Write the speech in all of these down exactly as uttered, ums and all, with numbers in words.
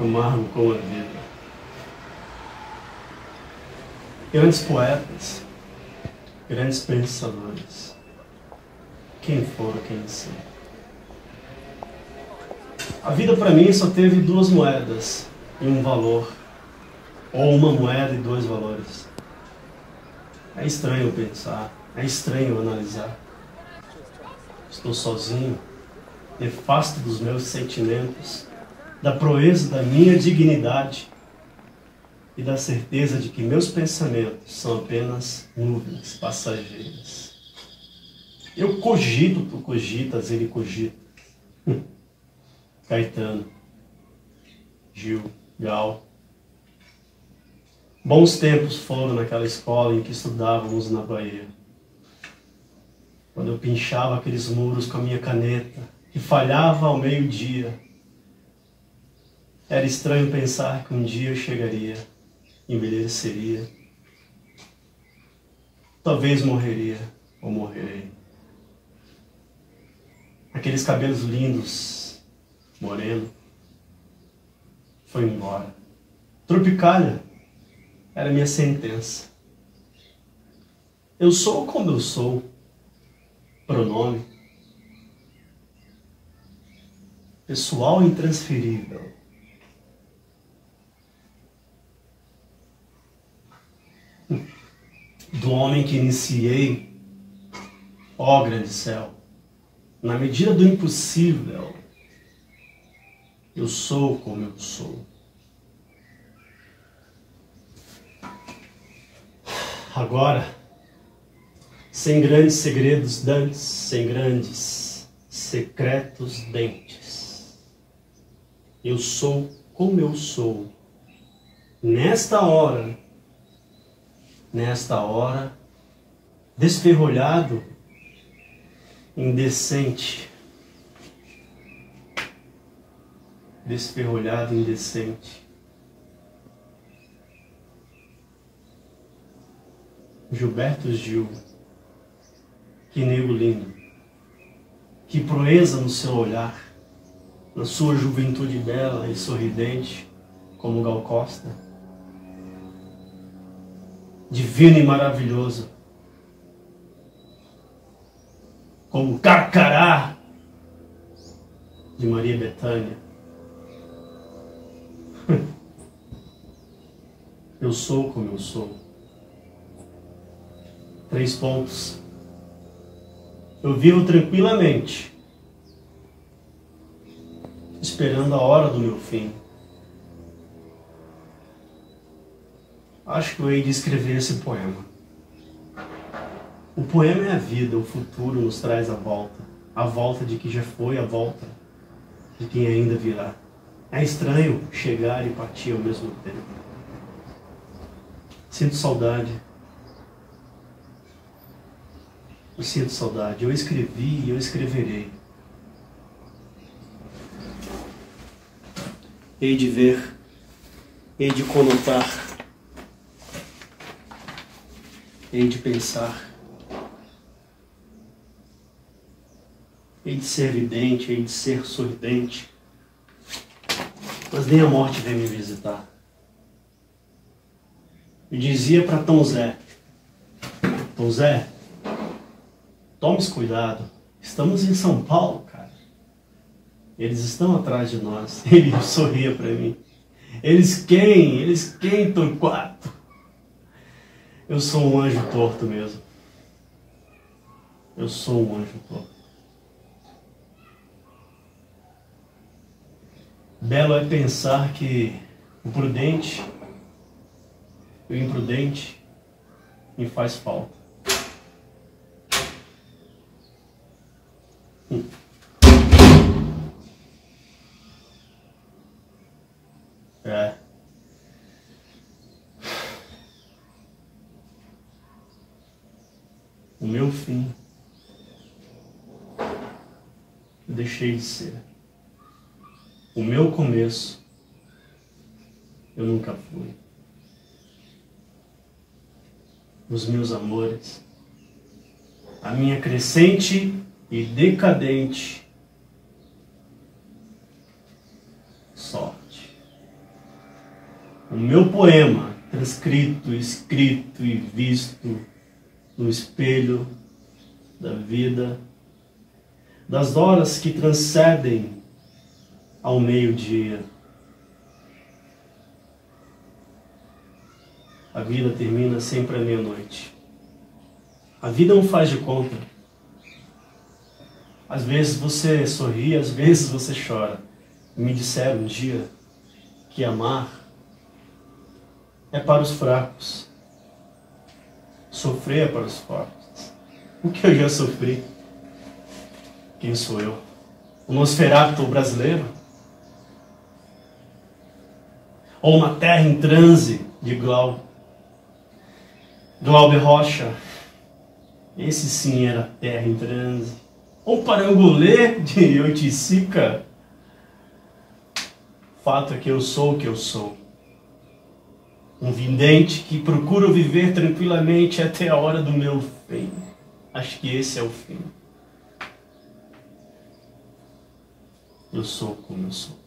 amargo como a vida. Grandes poetas, grandes pensadores, quem foram, quem são? A vida para mim só teve duas moedas e um valor, ou uma moeda e dois valores. É estranho pensar, é estranho analisar. Estou sozinho, nefasto dos meus sentimentos, da proeza da minha dignidade e da certeza de que meus pensamentos são apenas nuvens passageiras. Eu cogito, tu cogitas, ele cogita. Caetano, Gil, Gal. Bons tempos foram naquela escola em que estudávamos na Bahia. Quando eu pinchava aqueles muros com a minha caneta e falhava ao meio-dia. Era estranho pensar que um dia eu chegaria, envelheceria. Talvez morreria ou morrerei. Aqueles cabelos lindos, moreno, foi embora. Tropicália era minha sentença. Eu sou como eu sou. Pronome. Pessoal intransferível. Do homem que iniciei, ó grande céu, na medida do impossível, eu sou como eu sou. Agora, sem grandes segredos dantes, sem grandes secretos dentes, eu sou como eu sou. Nesta hora, nesta hora, desferrolhado, indecente, desferrolhado, indecente. Gilberto Gil, que nego lindo, que proeza no seu olhar, na sua juventude bela e sorridente, como Gal Costa. Divino e maravilhoso, como Carcará de Maria Bethânia. Eu sou como eu sou. Três pontos. Eu vivo tranquilamente, esperando a hora do meu fim. Acho que eu hei de escrever esse poema. O poema é a vida, o futuro nos traz a volta. A volta de que já foi, a volta de quem ainda virá. É estranho chegar e partir ao mesmo tempo. Sinto saudade. Eu sinto saudade. Eu escrevi e eu escreverei. Hei de ver, hei de conotar, hei de pensar, hei de ser vidente, hei de ser sorridente, mas nem a morte vem me visitar. Eu dizia para Tom Zé, Tom Zé, tome cuidado, estamos em São Paulo, cara. Eles estão atrás de nós. Ele sorria para mim. Eles quem? Eles quem, Torquato? Eu sou um anjo torto mesmo. Eu sou um anjo torto. Belo é pensar que o prudente e o imprudente me faz falta. Hum. É. O meu fim, eu deixei de ser. O meu começo, eu nunca fui. Os meus amores, a minha crescente e decadente sorte. o meu poema, transcrito, escrito e visto no espelho da vida, das horas que transcendem ao meio-dia. A vida termina sempre à meia-noite. A vida não faz de conta. Às vezes você sorri, às vezes você chora. Me disseram um dia que amar é para os fracos. Sofrer é para os fortes. O que eu já sofri? Quem sou eu? O Nosferatu brasileiro? Ou uma terra em transe de Glau? Glauber Rocha? Esse sim era terra em transe. Ou Parangolê de Oiticica? Fato é que eu sou o que eu sou. Um vidente que procura viver tranquilamente até a hora do meu fim. Acho que esse é o fim. Eu sou como eu sou.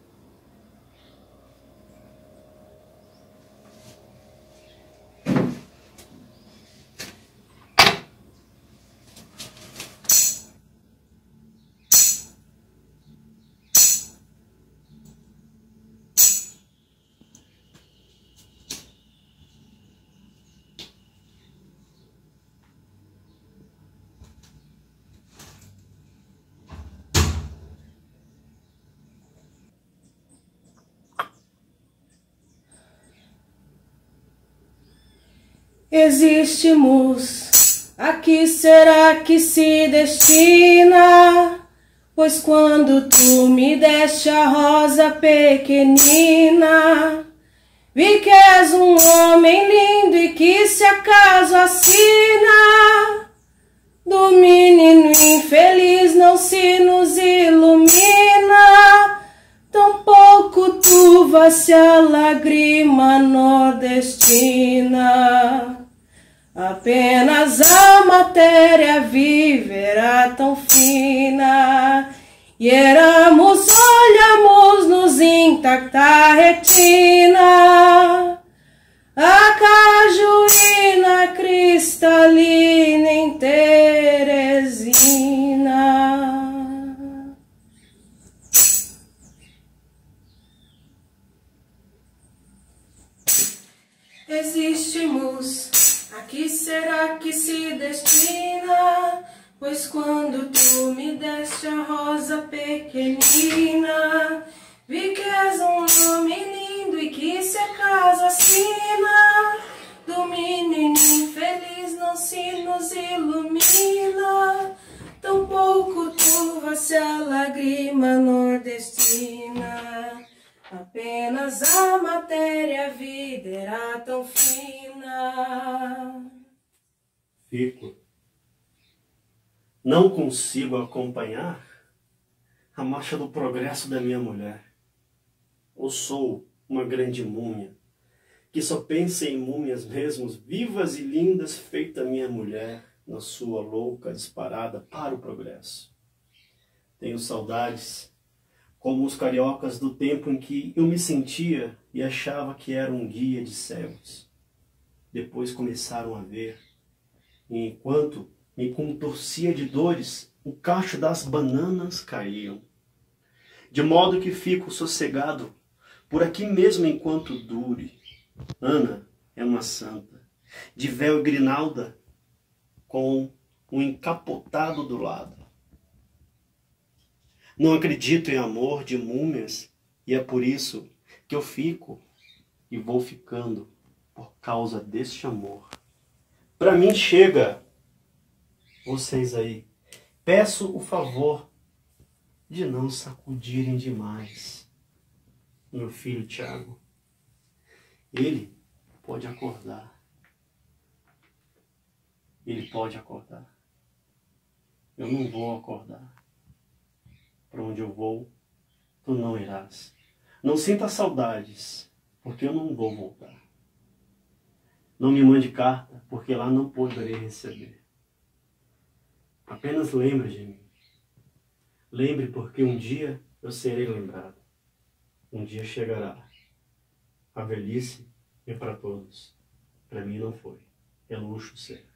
Existimos, a que será que se destina? Pois quando tu me deste a rosa pequenina, vi que és um homem lindo e que se acaso assina, do menino infeliz não se nos ilumina, tampouco turva-se a lágrima nordestina. Apenas a matéria viverá tão fina, e éramos, olhamos-nos intacta retina, a cajuína cristalina em Teresina. Existimos, a que será que se destina? Pois quando tu me deste a rosa pequenina, vi que és um homem lindo e que se acaso assina, do menino infeliz não se nos ilumina, tampouco turva-se a lágrima nordestina. Apenas a matéria vida era tão fina. Fico. Não consigo acompanhar a marcha do progresso da minha mulher. Ou sou uma grande múmia, que só pensa em múmias mesmos, vivas e lindas, feita minha mulher, na sua louca disparada para o progresso. Tenho saudades, como os cariocas do tempo em que eu me sentia e achava que era um guia de cegos. Depois começaram a ver, e enquanto me contorcia de dores, o cacho das bananas caíam. De modo que fico sossegado por aqui mesmo enquanto dure. Ana é uma santa, de véu e grinalda, com um encapotado do lado. Não acredito em amor de múmias, e é por isso que eu fico e vou ficando por causa deste amor. Para mim chega, vocês aí, peço o favor de não sacudirem demais meu filho Tiago. Ele pode acordar. Ele pode acordar. Eu não vou acordar. Para onde eu vou, tu não irás. Não sinta saudades, porque eu não vou voltar. Não me mande carta, porque lá não poderei receber. Apenas lembre de mim. Lembre, porque um dia eu serei lembrado. Um dia chegará A velhice é para todos. Para mim não foi. É luxo ser.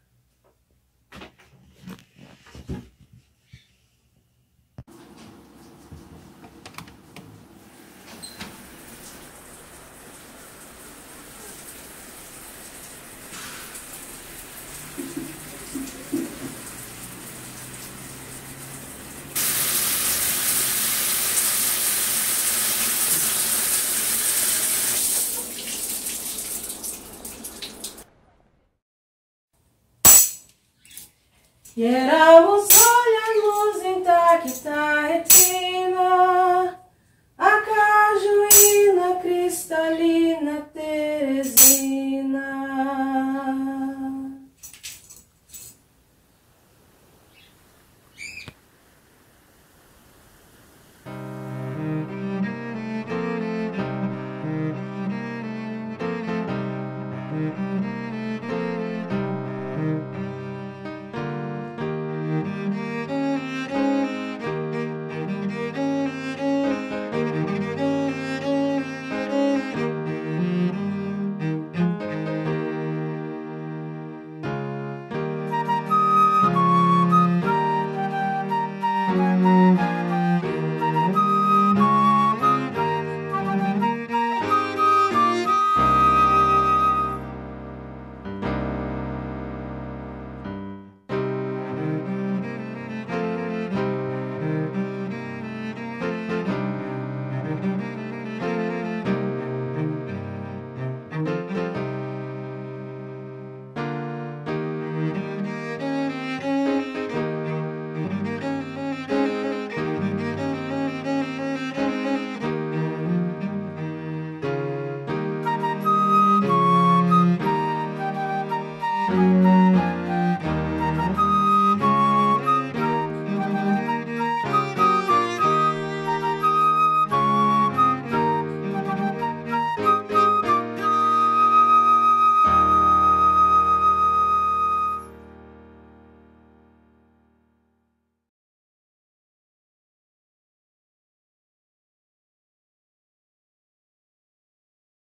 Hieramos olhamos intacta retina, a cajuína cristalina Terezinha.